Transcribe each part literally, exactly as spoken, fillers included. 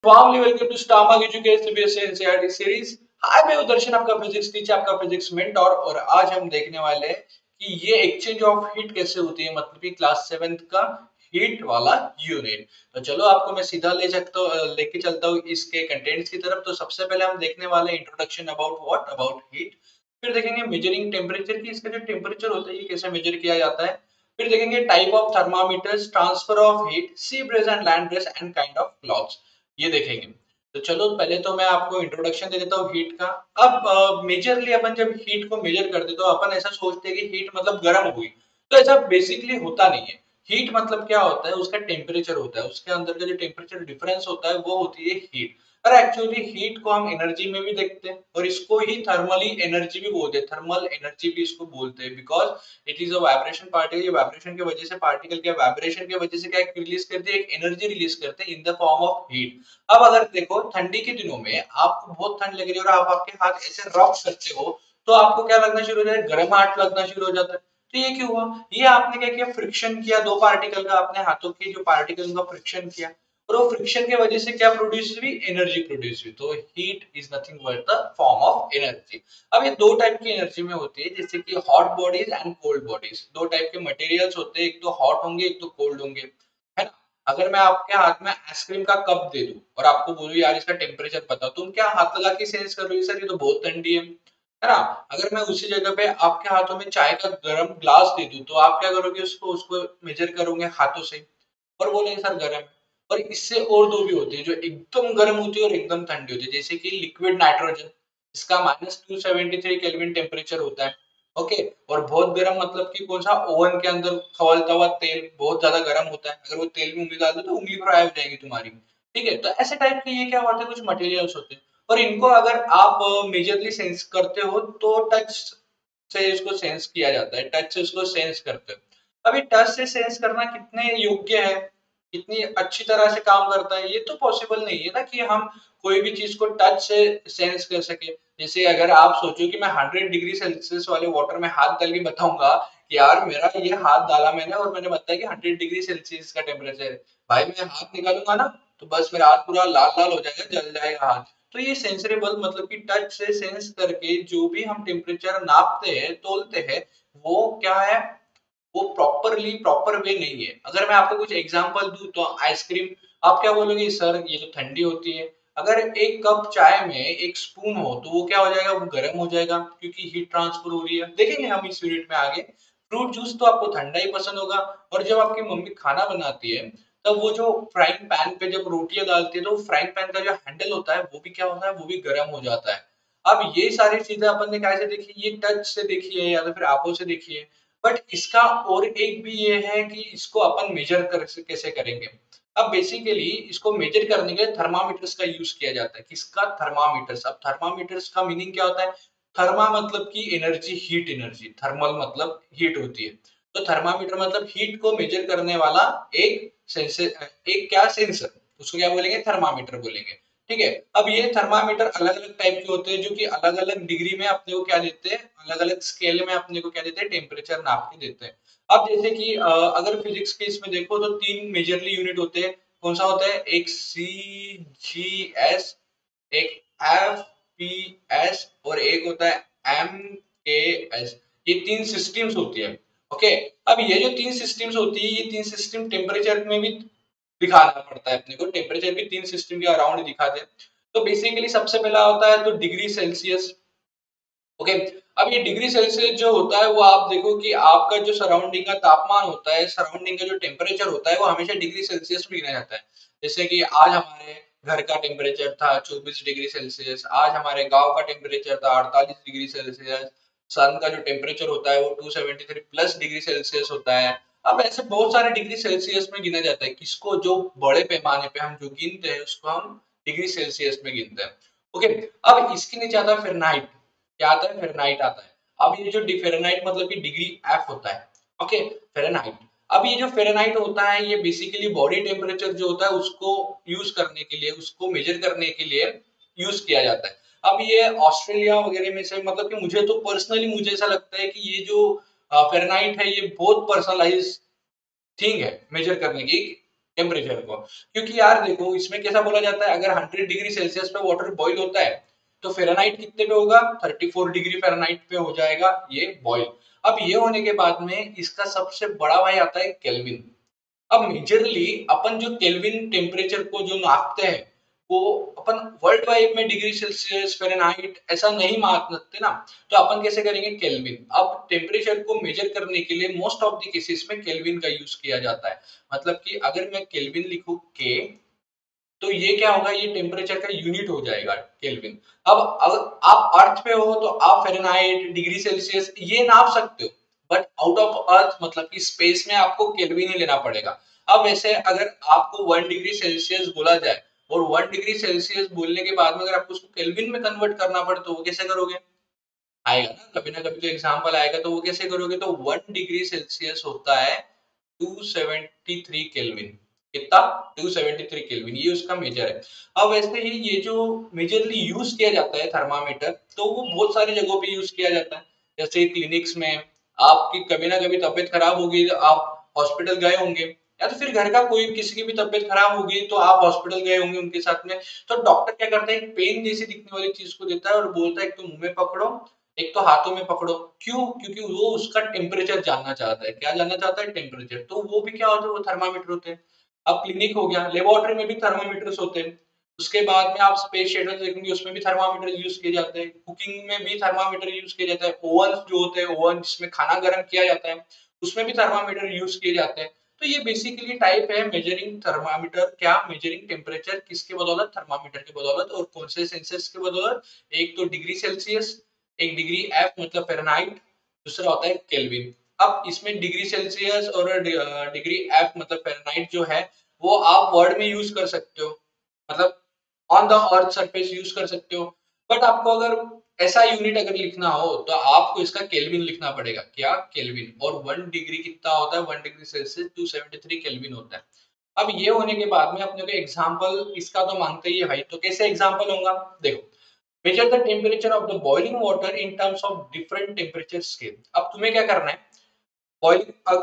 Warmly welcome to Starmark education CBSE NCERT series. Hi, मैं हूं दर्शन, आपका फिजिक्स टीचर, आपका फिजिक्स मेंटर। और आज हम देखने वाले हैं कि ये एक्सचेंज ऑफ हीट कैसे होती है, मतलब कि क्लास सेवेंथ का हीट वाला यूनिट। तो चलो आपको मैं सीधा ले सकता लेके चलता हूँ इसके कंटेंट्स की तरफ। तो सबसे पहले हम देखने वाले introduction about what about heat. फिर देखेंगे मेजरिंग टेम्परेचर की, इसका जो टेम्परेचर होता है ये कैसे मेजर किया जाता है। फिर देखेंगे type of thermometers, transfer of heat, sea breeze and land breeze and kind of clothes, ये देखेंगे। तो चलो पहले तो मैं आपको इंट्रोडक्शन दे देता हूँ हीट का। अब मेजरली अपन जब हीट को मेजर करते तो अपन ऐसा सोचते हैं कि हीट मतलब गर्म हुई, तो ऐसा बेसिकली होता नहीं है। हीट मतलब क्या होता है, उसका टेम्परेचर होता है, उसके अंदर का जो टेम्परेचर डिफरेंस होता है वो होती है हीट। और एक्चुअली हीट को हम एनर्जी में भी देखते हैं और इसको ही थर्मली एनर्जी भी बोलते हैं, थर्मल एनर्जी भी इसको बोलते हैं, because it is a vibration particle. ये वाइब्रेशन की वजह से पार्टिकल के वाइब्रेशन की वजह से क्या रिलीज करते हैं, एक एनर्जी रिलीज करते हैं in the form of heat. अब अगर देखो ठंडी के दिनों में आपको बहुत ठंड लग रही है और आप आपके हाथ ऐसे रब करते हो, तो आपको क्या लगना शुरू हो जाए, गर्म हाथ लगना शुरू हो जाता है। तो ये क्यों हुआ? ये आपने क्या किया, फ्रिक्शन किया दो पार्टिकल का, अपने हाथों के जो पार्टिकल का फ्रिक्शन किया, और वो फ्रिक्शन की वजह से क्या प्रोड्यूस हुई, एनर्जी प्रोड्यूस हुई। तो heat is nothing but the form of energy. अब ये दो टाइप की एनर्जी में होती है, जैसे कि hot bodies and cold bodies. दो टाइप के मटेरियल्स होते हैं, एक तो हॉट होंगे एक तो कोल्ड होंगे, है ना। अगर मैं आपके हाथ में आइसक्रीम का कप दे दूं और आपको बोलूं यार इसका टेम्परेचर बताओ, तुम क्या हाथ लगा के सेंस करोगे, सर ये तो बहुत ठंडी है है ना। अगर मैं उसी जगह पे आपके हाथों में चाय का गर्म ग्लास दे दूं, तो आप क्या करोगे, उसको उसको मेजर करोगे हाथों से और बोलेंगे सर गर्म है। और इससे और दो भी होती है जो एकदम गर्म होती है और एकदम ठंडी होती है, जैसे कि लिक्विड नाइट्रोजन, इसका minus two seventy three kelvin temperature होता है। ओके। और बहुत गर्म मतलब कि कौन सा, ओवन के अंदर खौलता हुआ तेल बहुत ज्यादा गर्म होता है, अगर वो तेल में उंगली डाल दो तो उंगली फ्राई हो जाएगी तुम्हारी। ठीक है, तो ऐसे टाइप के ये क्या होते हैं, कुछ मटेरियल्स होते हैं। और इनको अगर आप मेजरली सेंस करते हो तो टच से इसको सेंस किया जाता है, टच से इसको सेंस करते हो। अभी टच से सेंस करना कितने योग्य है, कितनी अच्छी तरह से काम करता है, ये तो पॉसिबल नहीं है ना कि हम कोई भी चीज को टच से सेंस कर सके। जैसे अगर आप सोचो कि मैं हंड्रेड डिग्री सेल्सियस वाले वाटर में हाथ डाल के बताऊंगा कि यार मेरा ये हाथ डाला मैंने और मैंने बताया कि हंड्रेड डिग्री सेल्सियस का टेम्परेचर है, भाई मैं हाथ निकालूंगा ना तो बस मेरा हाथ पूरा लाल लाल हो जाएगा, जल जाएगा हाथ। तो ये सेंसरेबल मतलब कि टच से सेंस करके जो भी हम टेम्परेचर नापते हैं, तोलते हैं, वो क्या है, वो प्रॉपरली प्रॉपर वे नहीं है। अगर मैं आपको कुछ एग्जांपल दूं तो आइसक्रीम, आप क्या बोलोगे सर ये तो ठंडी होती है। अगर एक कप चाय में एक स्पून हो तो वो क्या हो जाएगा, वो गर्म हो जाएगा, क्योंकि हीट ट्रांसफर हो रही है। देखेंगे हम इस यूनिट में आगे। फ्रूट जूस तो आपको ठंडा ही पसंद होगा, और जब आपकी मम्मी खाना बनाती है तब वो जो फ्राइंग पैन पे जब रोटियां डालती है तो फ्राइंग पैन का जो हैंडल होता है वो भी क्या होता है, वो भी गर्म हो जाता है। अब ये सारी चीजें अपन ने कैसे देखी, ये टच से देखी है या तो फिर आंखों से देखी है। बट इसका और एक भी ये है कि इसको अपन मेजर कर कैसे करेंगे। अब बेसिकली इसको मेजर करने के लिए थर्मामीटर्स का यूज किया जाता है। किसका? थर्मामीटर्स। अब थर्मामीटर्स का मीनिंग क्या होता है? थर्मा मतलब की एनर्जी, हीट एनर्जी, थर्मल मतलब हीट होती है। तो थर्मामीटर मतलब हीट को मेजर करने वाला एक सेंसर, एक क्या सेंसर, उसको क्या बोलेंगे, थर्मामीटर बोलेंगे। ठीक है। अब ये थर्मामीटर अलग अलग टाइप के होते हैं जो कि अलग अलग डिग्री में अपने को क्या देते हैं, अलग अलग स्केल में अपने को क्या देते हैं, टेम्परेचर नाप के देते हैं। अब जैसे कि अ, अगर फिजिक्स के इसमें देखो तो तीन मेजरली यूनिट होते हैं। कौन सा होता है? एक सी जी एस, एक एफ पी एस और एक होता है एम के एस। ये तीन सिस्टम्स होती है। ओके। अब ये जो तीन सिस्टम्स होती है, ये तीन सिस्टम टेम्परेचर में भी दिखाना पड़ता है अपने को, टेम्परेचर भी तीन सिस्टम के अराउंड दिखाते हैं। तो बेसिकली सबसे पहला होता है तो डिग्री सेल्सियस। ओके। अब ये डिग्री सेल्सियस जो होता है वो आप देखो कि आपका जो सराउंडिंग का तापमान होता है, सराउंडिंग का जो टेम्परेचर होता है वो हमेशा डिग्री सेल्सियस में गिना जाता है। जैसे कि आज हमारे घर का टेम्परेचर था चौबीस डिग्री सेल्सियस, आज हमारे गांव का टेम्परेचर था अड़तालीस डिग्री सेल्सियस, सन का जो टेम्परेचर होता है वो two seventy three plus degree Celsius होता है। अब ऐसे बहुत सारे डिग्री सेल्सियस में गिना जाता है, किसको? जो बड़े पैमाने पे हम जो गिनते हैं उसको हम डिग्री सेल्सियस में गिनते हैं। ओके। अब इसके नीचे आता है फ़ारेनहाइट। क्या आता है? फ़ारेनहाइट आता है। अब ये जो फ़ारेनहाइट मतलब कि डिग्री एफ होता है। ओके। फ़ारेनहाइट। अब ये जो फ़ारेनहाइट होता है ये बेसिकली बॉडी टेम्परेचर जो होता है उसको यूज करने के लिए, उसको मेजर करने के लिए यूज किया जाता है। अब ये ऑस्ट्रेलिया वगैरह में से, मतलब कि मुझे तो पर्सनली मुझे ऐसा लगता है कि ये जो फ़ारेनहाइट है ये बहुत पर्सनलाइज थिंग है मेजर करने की। टेम्परेचर को। क्योंकि यार देखो इसमें कैसा बोला जाता है, अगर हंड्रेड डिग्री सेल्सियस पे वाटर बॉईल होता है तो फ़ारेनहाइट कितने पे होगा, थर्टी फोर डिग्री फ़ारेनहाइट पे हो जाएगा ये बॉईल। अब ये होने के बाद में इसका सबसे बड़ा भाई आता है केल्विन। अब मेजरली अपन जो केल्विन टेम्परेचर को जो नापते हैं वो अपन वर्ल्ड वाइड में डिग्री सेल्सियस फ़ारेनहाइट ऐसा नहीं माप सकते ना, तो अपन कैसे करेंगे केल्विन। अब टेम्परेचर को मेजर करने के लिए मोस्ट ऑफ द केसेस में केल्विन का यूज किया जाता है। मतलब कि अगर मैं केल्विन लिखूं के, तो ये क्या होगा, ये टेम्परेचर का यूनिट हो जाएगा केल्विन। अब अगर आप अर्थ पे हो तो आप फ़ारेनहाइट डिग्री सेल्सियस ये नाप सकते हो, बट आउट ऑफ अर्थ मतलब कि स्पेस में आपको केल्विन ही लेना पड़ेगा। अब वैसे अगर आपको वन डिग्री सेल्सियस बोला जाए और वन डिग्री सेल्सियस बोलने के बाद में अगर आपको उसको केल्विन में कन्वर्ट करना पड़े तो वो कैसे करोगे, आएगा ना कभी ना कभी तो एग्जाम्पल आएगा, तो वो कैसे करोगे, तो वन डिग्री सेल्सियस होता है टू सेवेंटी थ्री केल्विन। कितना, टू सेवेंटी थ्री केल्विन, ये उसका मेजर है। अब वैसे ही ये जो मेजरली यूज किया जाता है थर्मामीटर, तो वो बहुत सारी जगहों पे यूज किया जाता है। जैसे क्लिनिक्स में, आपकी कभी ना कभी तबीयत खराब होगी तो आप हॉस्पिटल गए होंगे, या तो फिर घर का कोई किसी की भी तबीयत खराब होगी तो आप हॉस्पिटल गए होंगे उनके साथ में। तो डॉक्टर क्या करता है, एक पेन जैसी दिखने वाली चीज को देता है और बोलता है एक तो मुंह में पकड़ो, एक तो हाथों में पकड़ो। क्यों, क्योंकि वो उसका टेम्परेचर जानना चाहता है। क्या जानना चाहता है, टेम्परेचर। तो वो भी क्या होता है, वो थर्मामीटर होते हैं। अब क्लिनिक हो गया, लेबोरेटरी में भी थर्मामीटर्स होते हैं। उसके बाद में आप स्पेस शटल देखेंगे उसमें भी थर्मामीटर यूज किए जाते हैं। कुकिंग में भी थर्मामीटर यूज किया जाता है। ओवन जो होते हैं, ओवन जिसमें खाना गर्म किया जाता है, उसमें भी थर्मामीटर यूज किए जाते हैं। तो ये बेसिकली टाइप है मेजरिंग थर्मामीटर, क्या मेजरिंग टेम्परेचर, किसके बदौलत, थर्मामीटर के बदौलत। और कौन से सेंसर्स के बदौलत, एक तो डिग्री सेल्सियस, एक डिग्री एफ मतलब फ़ारेनहाइट, दूसरा होता है केल्विन। अब इसमें डिग्री सेल्सियस और डिग्री एफ मतलब फ़ारेनहाइट जो है वो आप वर्ड में यूज कर सकते हो, मतलब on the earth surface use कर सकते हो। बट आपको अगर ऐसा यूनिट अगर लिखना हो तो आपको इसका केल्विन लिखना पड़ेगा। क्या, केल्विन। और वन डिग्री कितना होता है, one degree Celsius two seventy three kelvin होता है। अब ये होने के बाद में अपने को एग्जांपल इसका तो मांगते ही है भाई, तो कैसे एग्जांपल होगा, देखो। Measure the temperature of the boiling water in terms of different temperature scale. अब तुम्हें क्या करना है, बॉइलिंग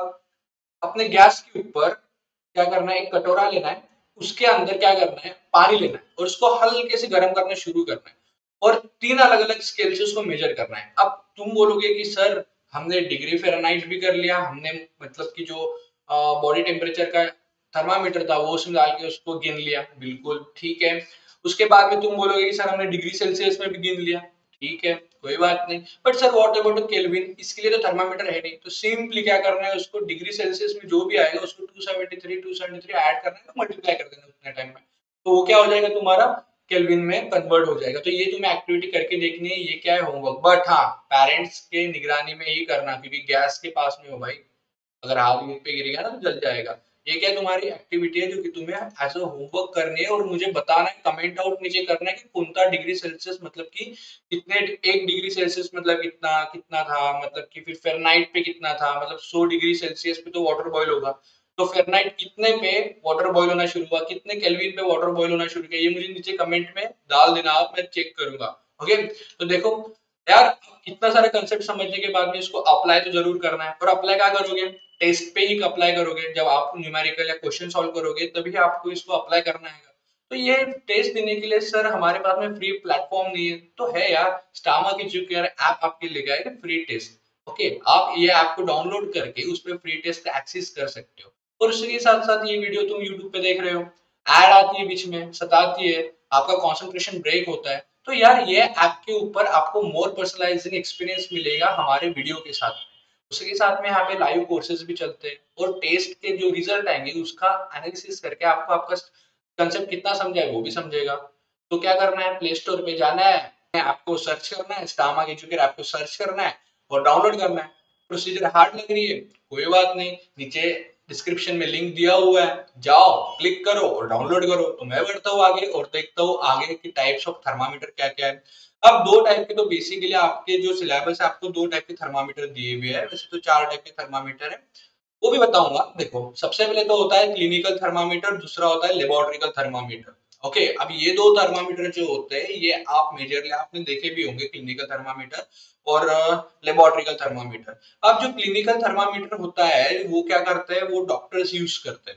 अपने गैस के ऊपर क्या करना है, एक कटोरा लेना है, उसके अंदर क्या करना है, पानी लेना है और उसको हल्के से गर्म करना शुरू करना है और तीन अलग अलग स्केल से उसको मेजर करना है। अब तुम बोलोगे कि सर हमने डिग्री फ़ारेनहाइट भी कर लिया, हमने मतलब कि जो बॉडी टेम्परेचर का थर्मामीटर था वो उसमें डाल के उसको गिन लिया, बिल्कुल ठीक है। उसके बाद में तुम बोलोगे कि सर हमने डिग्री सेल्सियस में भी गिन लिया, ठीक है, कोई बात नहीं। But sir what about kelvin, इसके लिए तो थर्मामीटर है नहीं, तो सिंपली क्या करना है, उसको डिग्री सेल्सियस में जो भी आएगा उसको two seventy three two seventy three add करना है, मल्टीप्लाई कर देना उतने टाइम में, तो वो क्या हो जाएगा तुम्हारा, केल्विन में कन्वर्ट हो जाएगा। तो ये तुम्हें एक्टिविटी करके देखनी है, ये क्या है, होमवर्क। बट हाँ, पेरेंट्स के निगरानी में ही करना, क्योंकि गैस के पास में हो भाई, अगर हाथ मुंह पे गिरेगा ना तो जल जाएगा। ये क्या तुम्हारी एक्टिविटी है जो कि तुम्हें एज अ होमवर्क करनी है और मुझे बताना है, कमेंट आउट नीचे करना है कि कौन सा डिग्री सेल्सियस मतलब कि कितने, एक डिग्री सेल्सियस मतलब कितना कितना था, मतलब कि फिर फ़ारेनहाइट पे कितना था, मतलब सौ डिग्री सेल्सियस पे तो वाटर बॉईल होगा, तो फ़ारेनहाइट कितने पे वाटर बॉईल होना शुरू हुआ, कितने केल्विन पे वाटर बॉईल होना शुरू किया, ये मुझे नीचे कमेंट में डाल देना आप, मैं चेक करूंगा। ओके, तो देखो यार, इतना सारा कंसेप्ट समझने के बाद में इसको अप्लाई तो जरूर करना है। और अप्लाई क्या करोगे, टेस्ट पे ही अप्लाई करोगे, जब आप न्यूमेरिकल या क्वेश्चन सॉल्व करोगे तभी आपको इसको अप्लाई करना है। तो ये टेस्ट देने के लिए सर हमारे पास में फ्री प्लेटफॉर्म नहीं है, तो है यार, स्टामा की जो ऐप आपके लेके आएगा फ्री टेस्ट। ओके, आप ये ऐप को डाउनलोड करके उस पर फ्री टेस्ट एक्सेस कर सकते हो। और उसके साथ साथ ये वीडियो तुम यूट्यूब पे देख रहे हो, ऐड आती है बीच में, सताती है, आपका कंसंट्रेशन ब्रेक होता है, तो यार ये ऐप के ऊपर आपको मोर पर्सनलाइजिंग एक्सपीरियंस मिलेगा हमारे वीडियो के साथ। उसके साथ में यहाँ पे लाइव कोर्सेज भी चलते हैं और टेस्ट के जो रिजल्ट आएंगे उसका एनालिसिस करके आपको आपका कंसेप्ट कितना समझा है वो भी समझेगा। तो क्या करना है, प्ले स्टोर पे जाना है, आपको सर्च करना है, स्टामा एजुकेटर आपको सर्च करना है और डाउनलोड करना है। प्रोसीजर हार्ड लग रही है, कोई बात नहीं, नीचे डिस्क्रिप्शन में लिंक दिया हुआ है, जाओ क्लिक करो और डाउनलोड करो। तो मैं बढ़ता हूँ आगे और देखता हूँ आगे की टाइप्स ऑफ थर्मामीटर क्या क्या है। अब दो टाइप के तो बेसिकली आपके जो सिलेबस है आपको दो टाइप के थर्मामीटर दिए हुए हैं, वैसे तो चार टाइप के थर्मामीटर है, वो भी बताऊंगा। देखो सबसे पहले तो होता है क्लिनिकल थर्मामीटर, दूसरा होता है लेबोरेटरिकल थर्मामीटर। ओके, अब ये दो थर्मामीटर जो होते हैं ये आप मेजरली आपने देखे भी होंगे, क्लिनिकल थर्मामीटर और लेबोरेटरिकल थर्मामीटर। अब जो क्लिनिकल थर्मामीटर होता है वो क्या करते हैं, वो डॉक्टर्स यूज करते हैं।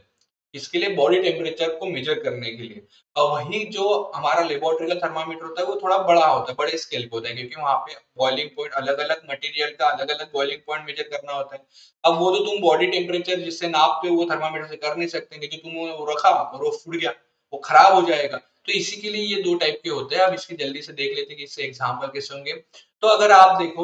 इसके लिए बॉडी टेम्परेचर को मेजर करने के लिए। और वही जो हमारा लेबोरेटरी का थर्मामीटर होता है वो थोड़ा बड़ा होता है, बड़े स्केल पे होता है, क्योंकि वहां पे बॉइलिंग पॉइंट अलग अलग मटेरियल का अलग अलग बॉइलिंग पॉइंट मेजर करना होता है। अब वो तो तुम बॉडी टेम्परेचर जिससे नापते हो वो थर्मामीटर से कर नहीं सकते, क्योंकि तुम वो रखा और वो फूट गया, वो खराब हो जाएगा। तो इसी के लिए ये दो टाइप के होते हैं। अब इसकी जल्दी से देख लेते हैं कि इससे एग्जाम्पल कैसे होंगे। तो अगर आप देखो,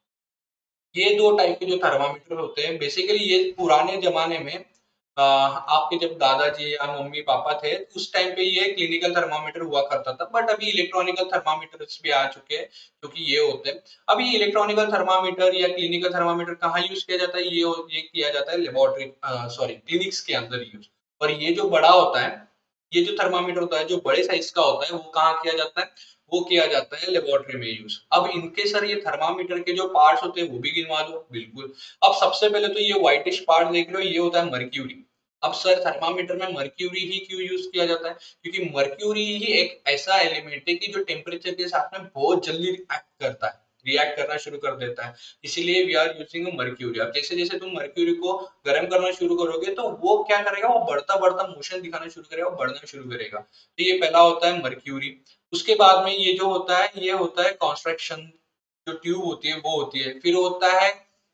ये दो टाइप के जो थर्मामीटर होते हैं, बेसिकली ये पुराने जमाने में अ, आपके जब दादाजी या मम्मी पापा थे उस टाइम पे ये क्लिनिकल थर्मामीटर हुआ करता था, बट अभी इलेक्ट्रॉनिकल थर्मामीटर्स भी आ चुके हैं जो कि ये होते हैं। अभी इलेक्ट्रॉनिकल थर्मामीटर या क्लिनिकल थर्मामीटर कहाँ यूज किया जाता है, ये ये किया जाता है लेबोरेटरी सॉरी क्लिनिक्स के अंदर यूज। और ये जो बड़ा होता है, ये जो थर्मामीटर होता है जो बड़े साइज का होता है, वो कहाँ किया जाता है, वो किया जाता है लेबोरेटरी में यूज। अब इनके सर ये थर्मामीटर के जो पार्ट्स होते हैं वो भी गिनवा दो। बिल्कुल। अब सबसे पहले तो ये व्हाइटिश पार्ट देख रहे हो, ये होता है मर्क्यूरी। अब सर थर्मामीटर में मर्क्यूरी ही क्यों यूज किया जाता है, क्योंकि मर्क्यूरी ही एक ऐसा एलिमेंट है कि जो टेम्परेचर के साथ में बहुत जल्दी रिएक्ट करता है, रिएक्ट करना शुरू कर देता है। इसीलिए वी आर यूजिंग मर्क्यूरी। अब जैसे जैसे तुम मर्क्यूरी को गर्म करना शुरू करोगे तो वो क्या करेगा, वो बढ़ता बढ़ता मोशन दिखाना शुरू करेगा, वो बढ़ना शुरू करेगा। तो ये पहला होता है मर्क्यूरी। उसके बाद में ये जो होता है, ये होता है कॉन्स्ट्रक्शन, जो ट्यूब होती है वो होती है। फिर होता है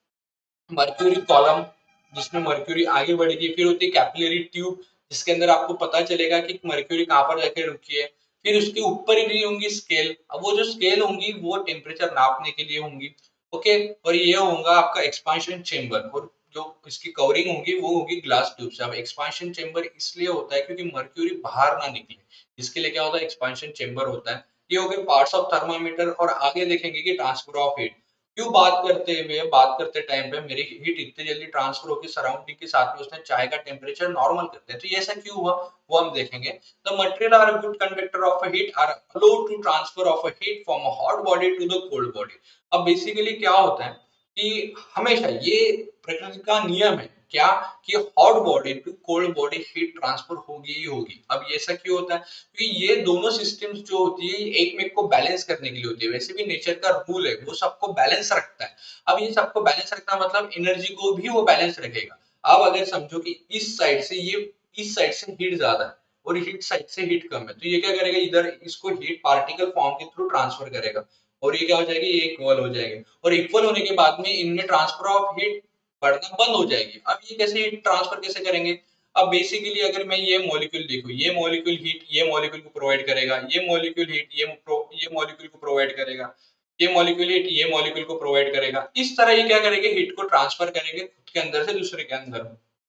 मर्क्यूरी कॉलम, जिसमें मर्क्यूरी आगे बढ़ेगी। फिर होती है कैपिलरी ट्यूब, जिसके अंदर आपको पता चलेगा कि मर्क्यूरी कहाँ पर जाके रुकी है। फिर उसके ऊपर ही भी होंगी स्केल। अब वो जो स्केल होंगी वो टेम्परेचर नापने के लिए होंगी। ओके। और ये होगा आपका एक्सपांशन चेम्बर, और जो इसकी कवरिंग होगी वो होगी ग्लास ट्यूब से। अब एक्सपांशन चेम्बर इसलिए होता है क्योंकि मर्क्यूरी बाहर ना निकले, इसके लिए क्या होता है, एक्सपांशन चेम्बर होता है। ये हो गए पार्ट्स ऑफ थर्मामीटर। और आगे देखेंगे कि ट्रांसफर ऑफ हीट क्यों बात करते हुए बात करते टाइम पे मेरी हीट इतनी जल्दी ट्रांसफर होगी सराउंडिंग के साथ में, उसने चाय का टेम्परेचर नॉर्मल करते हैं, तो ये ऐसा क्यों हुआ वो हम देखेंगे। The material are good conductor of heat are allowed to transfer of heat from a hot body to the cold body. अब बेसिकली क्या होता है कि हमेशा ये प्रकृति का नियम है क्या, कि hot body to cold body heat transfer होगी ही होगी। अब ये ऐसा क्यों होता है, क्योंकि ये दोनों सिस्टम्स जो होती है एक में को बैलेंस करने के लिए होती है। वैसे भी नेचर का रूल है, वो सबको बैलेंस रखता है। अब ये सबको बैलेंस रखना मतलब एनर्जी को भी वो बैलेंस रखेगा। अब अगर समझो कि इस साइड से ये इस साइड से हीट ज्यादा है और हीट साइड से हीट कम है, तो ये क्या करेगा, इधर इसको हीट पार्टिकल फॉर्म के थ्रू ट्रांसफर करेगा, और ये क्या हो जाएगी, ये इक्वल हो जाएगी। और इक्वल होने के बाद में इनमें ट्रांसफर ऑफ हीट बढ़ना बंद हो जाएगी। अब ये कैसे हीट ट्रांसफर कैसे करेंगे। अब बेसिकली अगर मैं ये मॉलिक्यूल देखूं, ये मॉलिक्यूल हीट ये मॉलिक्यूल को प्रोवाइड करेगा, ये मॉलिक्यूल हीट ये ये मॉलिक्यूल को प्रोवाइड करेगा, ये मॉलिक्यूल हीट ये मॉलिक्यूल को प्रोवाइड करेगा। इस तरह ये क्या करेंगे, हीट को ट्रांसफर करेंगे खुद के अंदर से दूसरे के अंदर।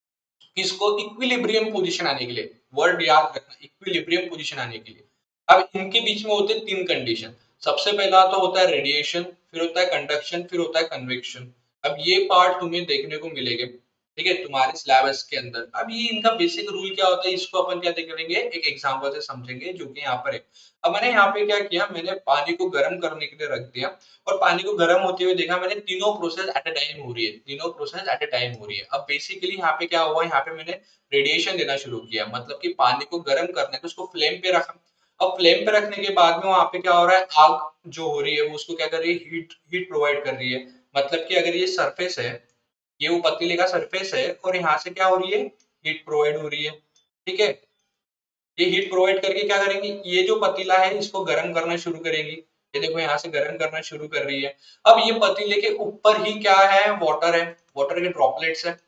किसको, इक्विलिब्रियम पोजीशन आने के लिए, वर्ड याद रखना, इक्विलिब्रियम पोजीशन आने के लिए। अब इनके बीच में होते हैं तीन कंडीशन। सबसे पहला तो होता है रेडिएशन, फिर होता है कंडक्शन, फिर होता है कन्वेक्शन। अब ये पार्ट तुम्हें देखने को मिलेंगे, ठीक है, तुम्हारे सिलेबस के अंदर। अब ये इनका बेसिक रूल क्या होता है, इसको अपन क्या करेंगे, एक एग्जांपल से समझेंगे, जो कि यहाँ पर है। अब मैंने यहाँ पे क्या किया, मैंने पानी को गर्म करने के लिए रख दिया, और पानी को गर्म होते हुए देखा मैंने, तीनों प्रोसेस एट अ टाइम हो रही है, तीनों प्रोसेस एट अ टाइम हो रही है। अब बेसिकली यहाँ पे क्या हुआ, यहाँ पे मैंने रेडिएशन देना शुरू किया, मतलब कि पानी को गर्म करने के उसको फ्लेम पे रखा। अब फ्लेम पे रखने के बाद में वहां पे क्या हो रहा है, आग जो हो रही है वो उसको क्या कर रही है, हीट हीट प्रोवाइड कर रही है। मतलब कि अगर ये सरफेस है, ये वो पतीले का सरफेस है, और यहाँ से क्या हो रही है, हीट प्रोवाइड हो रही है, ठीक है। ये हीट प्रोवाइड करके क्या करेंगे, ये जो पतीला है इसको गर्म करना शुरू करेंगी। ये देखो यहाँ से गर्म करना शुरू कर रही है। अब ये पतीले के ऊपर ही क्या है, वाटर है, वाटर के ड्रॉपलेट्स है,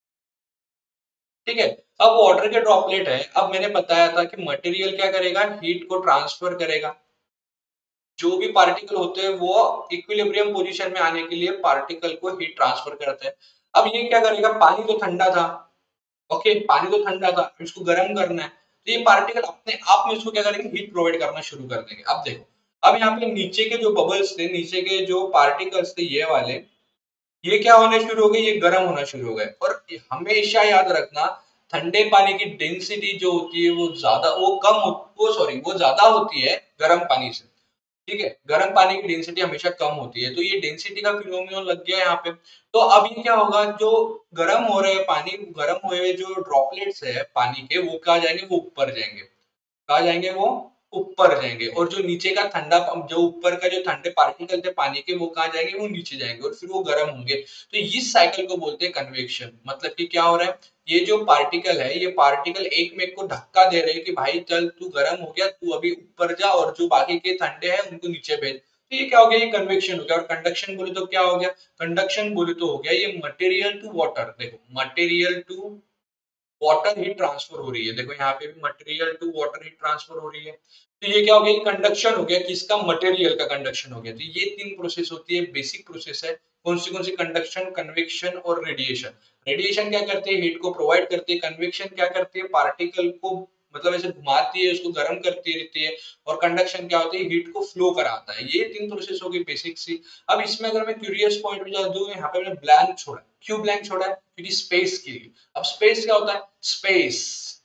ठीक है। अब वाटर के ड्रॉपलेट है, अब मैंने बताया था कि मटेरियल क्या करेगा, हीट को ट्रांसफर करेगा। जो भी पार्टिकल होते हैं वो इक्विलिब्रियम पोजीशन में आने के लिए पार्टिकल को हीट ट्रांसफर करते हैं। अब ये क्या करेगा, पानी तो ठंडा था, ओके, पानी तो ठंडा था, इसको गर्म करना है, तो ये पार्टिकल अपने आप में इसको क्या करेंगे, हीट प्रोवाइड करना शुरू कर देंगे। अब देखो, अब यहाँ पे नीचे के जो बबल्स थे, नीचे के जो पार्टिकल्स थे ये वाले, ये क्या होने शुरू हो गए, ये गर्म होना शुरू हो गए। और हमेशा याद रखना, ठंडे पानी की डेंसिटी जो होती है वो ज्यादा वो कम वो सॉरी वो ज्यादा होती है गर्म पानी से, ठीक है। गर्म पानी की डेंसिटी हमेशा कम होती है, तो ये डेंसिटी का फिनोमिनन लग गया यहाँ पे। तो अब ये क्या होगा, जो गर्म हो रहे पानी, गर्म हुए हुए जो ड्रॉपलेट्स है पानी के, वो कहा जाएंगे, वो ऊपर जाएंगे, कहा जाएंगे वो ऊपर जाएंगे और जो नीचे का ठंडा, जो ऊपर का जो ठंडे पार्टिकल थे पानी के, वो कहाँ जाएंगे, वो नीचे जाएंगे और फिर वो गर्म होंगे। तो इस साइकिल को बोलते हैं कन्वेक्शन। मतलब कि क्या हो रहा है, ये जो पार्टिकल है, ये पार्टिकल एक में एक को धक्का दे रहे हैं कि भाई चल तू गर्म हो गया, तू अभी ऊपर जा, और जो बाकी के ठंडे हैं उनको नीचे भेज। तो ये क्या हो गया, ये कन्वेक्शन हो गया। और कंडक्शन बोले तो क्या हो गया, कंडक्शन बोले तो हो गया ये मटेरियल टू वाटर। देखो material to water heat transfer हो रही है, देखो यहाँ पे भी material to water heat transfer हो रही है। तो ये क्या हो गया, कंडक्शन हो गया, किसका, मटेरियल का कंडक्शन हो गया। तो ये तीन प्रोसेस होती है, बेसिक प्रोसेस है। कौन सी कौन सी, कंडक्शन, कन्वेक्शन और रेडिएशन। रेडिएशन क्या करते हैं, हीट को प्रोवाइड करते हैं। कन्वेक्शन क्या करती है, पार्टिकल को मतलब ऐसे घुमाती है, उसको गर्म करती रहती है। और कंडक्शन क्या होती है, हीट को फ्लो कराता है। ये तीन प्रोसेस हो गई बेसिक सी। अब इसमें अगर मैं क्यूरियस पॉइंट में जा दूं, यहाँ पे मैंने ब्लैंक छोड़ा। क्यों ब्लैंक छोड़ा है, क्योंकि स्पेस के लिए। अब स्पेस क्या होता है, स्पेस,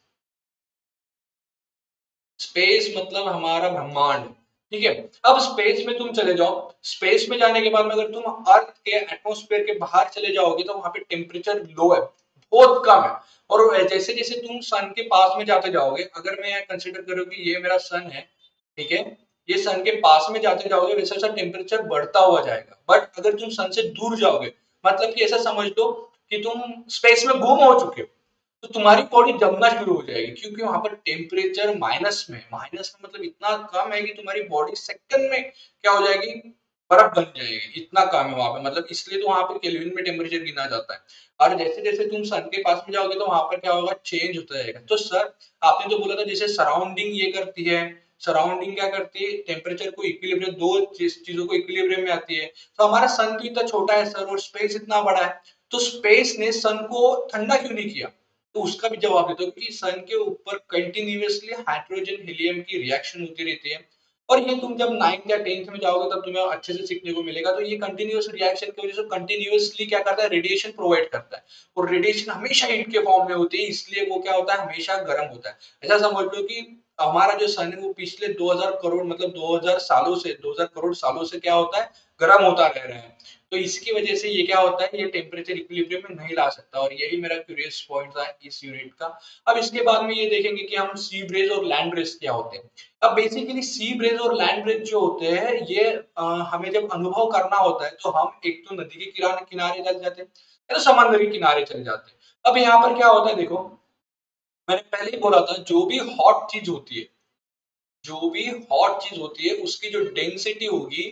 स्पेस मतलब हमारा ब्रह्मांड। ठीक है, अब स्पेस में तुम चले जाओ, स्पेस में जाने के बाद में अगर तुम अर्थ के एटमॉस्फेयर के बाहर चले जाओगे तो वहां पे टेम्परेचर लो है, बहुत कम है। और जैसे जैसे तुम सन के पास में जाते जाओगे, अगर मैं कंसिडर करूँ कि ये मेरा सन है, ठीक है, ये सन के पास में जाते जाओगे वैसे वैसा टेम्परेचर बढ़ता हुआ जाएगा। बट अगर तुम सन से दूर जाओगे, मतलब कि ऐसा समझ लो कि तुम स्पेस में गुम हो चुके हो, तो तुम्हारी बॉडी जमना शुरू हो जाएगी, क्योंकि वहां पर टेम्परेचर माइनस में, माइनस में मतलब इतना कम है कि तुम्हारी बॉडी सेकंड में क्या हो जाएगी, बर्फ बन जाएगी। इतना कम है वहां पे, मतलब इसलिए तो वहां पे केल्विन में टेम्परेचर गिना जाता है। और जैसे जैसे तुम सन के पास में जाओगे तो वहां पर क्या होगा, चेंज होता जाएगा। तो सर आपने जो बोला था जैसे सराउंडिंग ये करती है, सराउंडिंग क्या करती है, टेम्परेचर को इक्विलिब्रियम, दो चीज, चीजों को इक्विलिब्रियम में आती है। तो हमारा सन तो इतना छोटा है सर, और स्पेस इतना बड़ा है, तो स्पेस ने सन को ठंडा क्यों नहीं किया। तो उसका भी जवाब देता हूँ कि सन के ऊपर कंटिन्यूअसली हाइड्रोजन हीलियम की रिएक्शन होती रहती है। और ये तुम जब नाइन्थ या टेंथ में जाओगे तब तुम्हें अच्छे से सीखने को मिलेगा। तो ये कंटिन्यूअस रिएक्शन की वजह से कंटिन्यूअसली क्या करता है, रेडिएशन प्रोवाइड करता है। और रेडिएशन हमेशा हीट के फॉर्म में होती है, इसलिए वो क्या होता है, हमेशा गर्म होता है। ऐसा समझ लो कि हमारा जो सन है वो पिछले दो हज़ार करोड़ मतलब दो हज़ार सालों से, दो हज़ार करोड़ सालों से क्या होता है, गर्म होता रह रहा है। तो इसकी वजह से ये क्या होता है, ये टेम्परेचर इक्विलिब्रियम में नहीं ला सकता। और यही मेरा क्यूरियस पॉइंट था इस यूनिट का। अब इसके बाद में ये देखेंगे कि हम सी ब्रेज और लैंड ब्रेज क्या होते हैं। अब बेसिकली सी ब्रेज और लैंड ब्रेज जो होते हैं, ये आ, हमें जब अनुभव करना होता है तो हम एक तो नदी के किनारे किनारे चल जाते हैं, या तो समंदर के किनारे चल जाते हैं। अब यहाँ पर क्या होता है, देखो मैंने पहले ही बोला था, जो भी हॉट चीज होती है, जो भी हॉट चीज होती है उसकी जो डेंसिटी होगी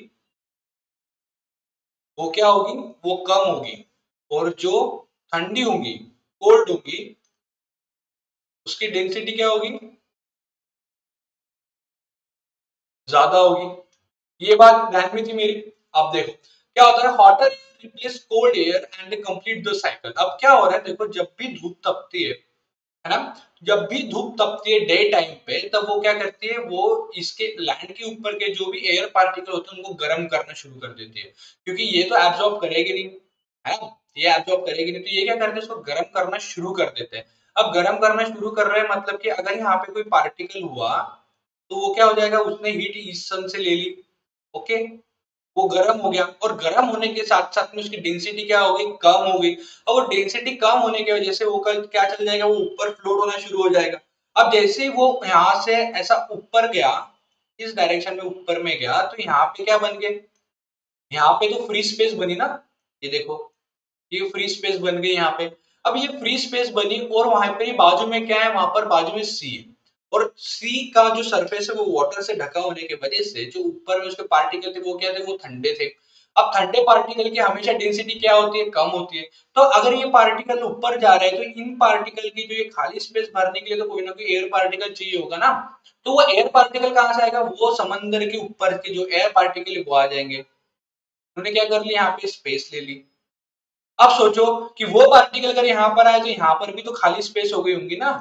वो क्या होगी, वो कम होगी। और जो ठंडी होगी, कोल्ड होगी, उसकी डेंसिटी क्या होगी, ज्यादा होगी। ये बात ध्यान में थी मेरी। अब देखो क्या होता है, hotter replace cold air and complete the cycle. अब क्या हो रहा है, देखो जब भी धूप तपती है है ना, जब भी धूप तपती है डे टाइम पे, तब वो क्या करती है, वो इसके लैंड के ऊपर के जो भी एयर पार्टिकल होते हैं उनको गर्म करना शुरू कर देती है, क्योंकि ये तो एब्जॉर्ब करेगी नहीं, है ना, ये एब्जॉर्ब करेगी नहीं, तो ये क्या करते हैं, इसको गर्म करना शुरू कर देते हैं। अब गर्म करना शुरू कर रहे हैं मतलब कि अगर यहाँ पे कोई पार्टिकल हुआ तो वो क्या हो जाएगा, उसने हीट इस सन से ले ली, ओके, वो गर्म हो गया। और गर्म होने के साथ साथ में उसकी डेंसिटी क्या हो गई, कम हो गई। और वो डेंसिटी कम होने की वजह से वो कल क्या चल जाएगा, वो ऊपर फ्लोट होना शुरू हो जाएगा। अब जैसे ही वो यहाँ से ऐसा ऊपर गया, इस डायरेक्शन में ऊपर में गया, तो यहाँ पे क्या बन गए, यहाँ पे तो फ्री स्पेस बनी ना, ये देखो, ये फ्री स्पेस बन गई यहाँ पे। अब ये फ्री स्पेस बनी और वहां पे बाजू में क्या है, वहां पर बाजू में सी है। और सी का जो सरफेस है वो वाटर से ढका होने की वजह से जो ऊपर में उसके पार्टिकल थे वो क्या थे, वो ठंडे थे। अब ठंडे पार्टिकल की हमेशा डेंसिटी क्या होती है, कम होती है। तो अगर ये पार्टिकल ऊपर जा रहा है तो इन पार्टिकल की जो ये खाली स्पेस भरने के लिए तो कोई ना कोई एयर पार्टिकल चाहिए होगा ना। तो वो एयर पार्टिकल कहाँ से आएगा, वो समंदर के ऊपर के जो एयर पार्टिकल वो आ जाएंगे। उन्होंने क्या कर लिया, यहाँ पे स्पेस ले ली। अब सोचो कि वो पार्टिकल अगर यहाँ पर आए तो यहाँ पर भी तो खाली स्पेस हो गई होंगी ना।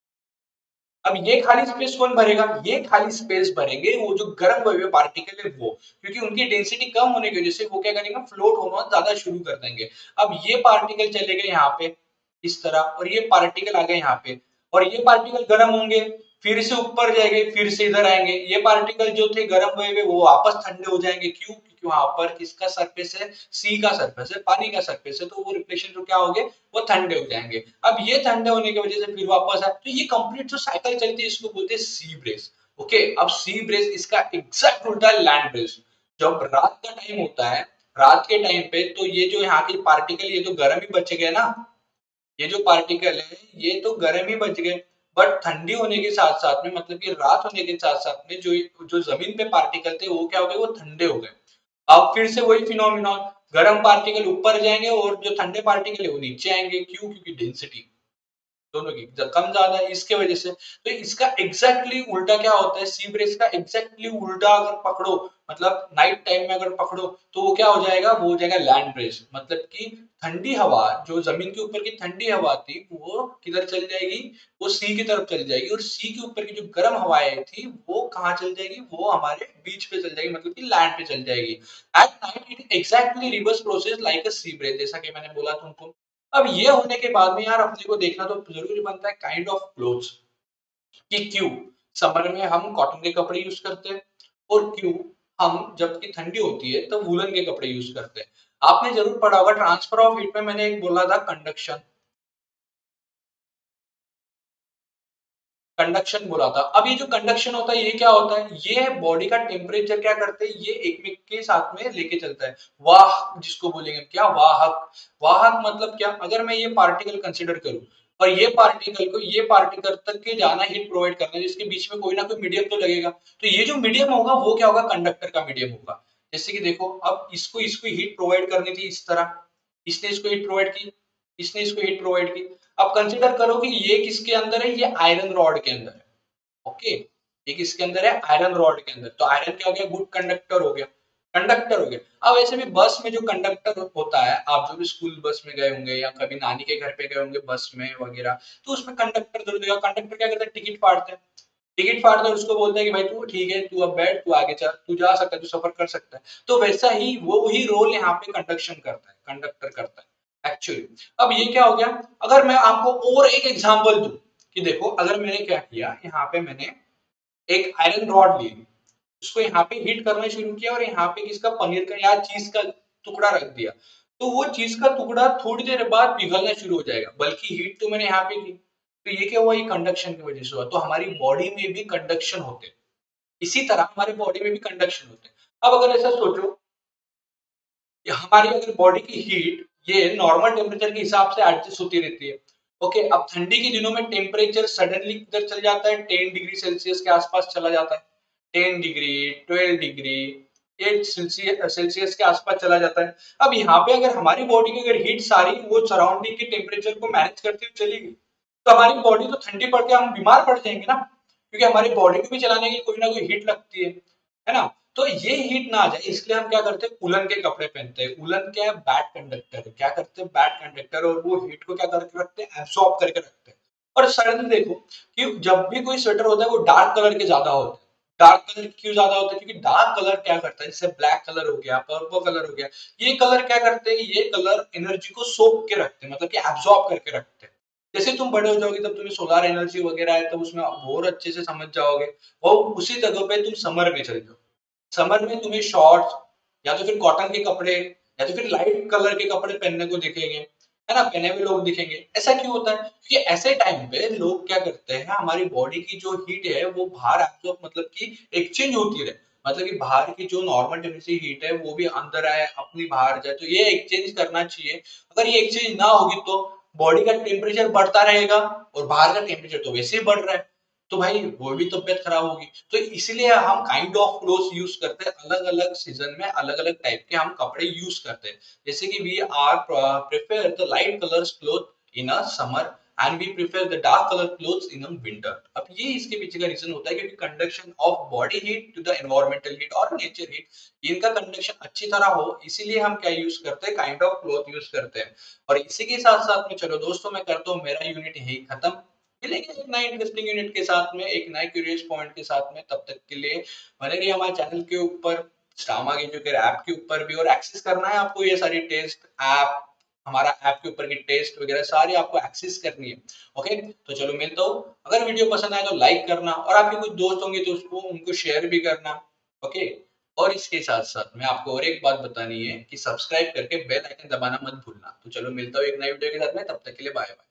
अब ये खाली स्पेस कौन भरेगा, ये खाली स्पेस भरेंगे वो जो गर्म हुए हुए पार्टिकल है वो, क्योंकि उनकी डेंसिटी कम होने की वजह से वो क्या करेंगे, फ्लोट होना ज्यादा शुरू कर देंगे। अब ये पार्टिकल चले गए यहाँ पे इस तरह, और ये पार्टिकल आ गए यहाँ पे, और ये पार्टिकल गर्म होंगे, फिर से ऊपर जाएंगे, फिर से इधर आएंगे। ये पार्टिकल जो थे गर्म हुए हुए वो वापस ठंडे हो जाएंगे, क्यों, क्योंकि वहां पर किसका सरफेस है, सी का सरफेस है, पानी का सरफेस है, तो वो रिफ्लेक्शन जो क्या हो गए, वो ठंडे हो जाएंगे। अब ये ठंडे होने की वजह से फिर वापस आए, तो ये कंप्लीट जो साइकिल चलती है इसको बोलते हैं सी ब्रेस। ओके, अब सी ब्रेज इसका एग्जैक्ट उल्टा है लैंड ब्रेज। जब रात का टाइम होता है, रात के टाइम पे तो ये जो यहाँ के पार्टिकल, ये तो गर्म ही बच गए ना, ये जो पार्टिकल है ये तो गर्म ही बच गए। बट ठंडी होने के साथ साथ में, मतलब कि रात होने के साथ साथ में जो जो जमीन पे पार्टिकल थे वो क्या हो गए, वो ठंडे हो गए। अब फिर से वही फिनोमिनॉन, गर्म पार्टिकल ऊपर जाएंगे और जो ठंडे पार्टिकल है वो नीचे आएंगे। क्यों? क्योंकि डेंसिटी दोनों की कम ज्यादा है, इसके वजह से। तो इसका एग्जैक्टली exactly उल्टा क्या होता है, सी ब्रेज का एग्जैक्टली exactly उल्टा अगर पकड़ो, मतलब नाइट टाइम में अगर पकड़ो तो वो क्या हो जाएगा, वो हो जाएगा लैंड ब्रेज। मतलब कि ठंडी हवा, जो जमीन के ऊपर की ठंडी हवा थी वो किधर चल जाएगी, वो सी की तरफ चल जाएगी, और सी के ऊपर की जो गर्म हवाएं थी वो कहाँ चल जाएगी, वो हमारे बीच पे चल जाएगी, मतलब कि लैंड पे चल जाएगी। At night it exactly reverse process like a sea breeze, जैसा कि मैंने बोला तुमको। अब ये होने के बाद में यार अपने को देखना तो जरूरी बनता है काइंड ऑफ क्लोथ्स, कि क्यों समर में हम कॉटन के कपड़े यूज करते हैं, और क्यों हम जबकि ठंडी होती है तब वूलन के कपड़े यूज करते हैं। आपने जरूर पढ़ा होगा ट्रांसफर ऑफ हीट में, मैंने एक बोला था कंडक्शन, कंडक्शन बोला था। अब ये जो कंडक्शन होता है ये क्या होता है, ये बॉडी का टेम्परेचर क्या करते हैं, ये एक एक के साथ में लेके चलता है। वाह जिसको बोलेंगे क्या, वाहक। वाहक मतलब क्या, अगर मैं ये पार्टिकल कंसिडर करूं और ये पार्टिकल को ये पार्टिकल तक के जाना हीट प्रोवाइड करना है, जिसके बीच में कोई ना कोई मीडियम तो लगेगा, तो ये जो मीडियम होगा वो क्या होगा, कंडक्टर का मीडियम होगा। जैसे कि देखो, अब इसको इसको हीट प्रोवाइड करनी थी इस तरह, इसने इसको हीट प्रोवाइड की, इसने इसको हीट प्रोवाइड की। अब कंसिडर करो कि ये किसके अंदर है, ये आयरन रॉड के अंदर है। ओके, ये किसके अंदर है, आयरन रॉड के अंदर। तो आयरन क्या हो गया, गुड कंडक्टर हो गया, कंडक्टर हो गया। अब ऐसे भी बस में जो कंडक्टर होता है, आप जो भी स्कूल बस में गए होंगे या कभी नानी के घर पे गए होंगे बस में वगैरह, तो उसमें कंडक्टर जरूर देगा। कंडक्टर क्या करता है, टिकट फाड़ते हैं, टिकट फाड़ते हैं, उसको बोलते हैं कि भाई तू ठीक है, तू अब बैठ, तू आगे चल, तू जा सकता है, तू सफर कर सकता है। तो वैसा ही वो वही रोल यहाँ पे कंडक्शन करता है, कंडक्टर करता है एक्चुअली। अब ये क्या हो गया, अगर मैं आपको और एक एग्जांपल दूं कि देखो, अगर मैंने क्या किया, यहाँ पे मैंने एक आयरन रॉड ली, उसको यहाँ पे हीट करना शुरू किया, और यहाँ पे किसका, पनीर का या चीज का टुकड़ा रख दिया, तो वो चीज का टुकड़ा थोड़ी देर बाद पिघलना शुरू हो जाएगा, बल्कि हीट तो मैंने यहाँ पे की। तो ये क्या हुआ, ये कंडक्शन की वजह से हुआ। तो हमारी बॉडी में भी कंडक्शन होते हैं, इसी तरह हमारे बॉडी में भी कंडक्शन होते हैं। अब अगर ऐसा सोचो, हमारी अगर बॉडी की हीट ये नॉर्मल टेम्परेचर के हिसाब से एडजस्ट होती रहती है। ओके, अब ठंडी के दिनों में टेम्परेचर सडनली किधर चल जाता है, टेन डिग्री सेल्सियस के आसपास चला जाता है, ten degree, twelve degree, eight Celsius Celsius के आसपास चला जाता है। अब यहाँ पे अगर हमारी बॉडी की अगर हीट सारी वो सराउंडिंग के टेम्परेचर को मैनेज करते हुए चली गई, तो हमारी बॉडी तो ठंडी पड़ के हम बीमार पड़ जाएंगे ना, क्योंकि हमारी बॉडी को भी चलाने के लिए कोई ना कोई हीट लगती है है ना। तो ये हीट ना आ जाए इसलिए हम क्या करते हैं, उलन के कपड़े पहनते हैं। उलन क्या है, बैड कंडक्टर है। क्या करते हैं, बैड कंडक्टर, और वो हीट को क्या करके रखते हैं, एब्सॉर्ब करके रखते हैं। और सडनली देखो कि जब भी कोई स्वेटर होता है वो डार्क कलर के ज्यादा होते हैं। डार्क कलर क्यों ज्यादा होते हैं, क्योंकि डार्क कलर क्या करता है, जैसे ब्लैक कलर हो गया, पर्पल कलर हो गया, ये कलर क्या करते हैं, ये कलर एनर्जी को सोख के रखते हैं, मतलब कि एब्सॉर्ब करके रखते हैं। जैसे तुम बड़े हो जाओगे तब तुम्हें सोलर एनर्जी वगैरह है, तब उसमें और अच्छे से समझ जाओगे। और उसी जगह पे तुम समर में चले जाओ, समर में तुम्हें शॉर्ट्स या तो फिर कॉटन के कपड़े या तो फिर लाइट कलर के कपड़े पहनने को दिखेंगे, है ना, पहने हुए लोग दिखेंगे। ऐसा क्यों होता है, क्योंकि ऐसे टाइम पे लोग क्या करते हैं, हमारी बॉडी की जो हीट है वो बाहर एब्सॉर्ब, मतलब कि एक्सचेंज होती रहे, मतलब कि बाहर की जो नॉर्मल टेम्परेचर हीट है वो भी अंदर आए, अपनी बाहर जाए, तो ये एक्सचेंज करना चाहिए। अगर ये एक्सचेंज ना होगी तो बॉडी का टेम्परेचर बढ़ता रहेगा, और बाहर का टेम्परेचर तो वैसे ही बढ़ रहा है, तो भाई वो भी तबियत खराब होगी। तो इसलिए हम काइंड ऑफ क्लोथ यूज करते हैं, अलग अलग सीजन में अलग अलग टाइप के हम कपड़े यूज करते हैं। जैसे कि we are prefer the light colours cloth in a summer, and we prefer the dark colour clothes in a winter. अब ये इसके पीछे का रीजन होता है, क्योंकि conduction of body heat to the environmental heat और नेचर हीट, इनका कंडक्शन अच्छी तरह हो, इसीलिए हम क्या यूज करते हैं, काइंड ऑफ क्लॉथ यूज करते हैं। और इसी के साथ साथ में चलो दोस्तों, मैं करता हूँ मेरा यूनिट यही खत्म। मिलेंगे एक नए इंटरेस्टिंग यूनिट के साथ में, एक नए क्यूरियस पॉइंट के साथ में। तब तक के लिए बने रहिए हमारे चैनल के ऊपर, स्टामा एजुकेटर ऐप के ऊपर भी। और एक्सेस करना है आपको ये सारी टेस्ट ऐप, हमारा ऐप के ऊपर की टेस्ट वगैरह सारी आपको एक्सेस करनी है। ओके, तो चलो मिलता हूँ। अगर वीडियो पसंद आए तो लाइक करना, और आपके कुछ दोस्त होंगे तो उसको उनको शेयर भी करना। ओके, और इसके साथ साथ मैं आपको और एक बात बतानी है कि सब्सक्राइब करके बेल आइकन दबाना मत भूलना। तो चलो मिलता हूँ एक नए वीडियो के साथ में, तब तक के लिए बाय बाय।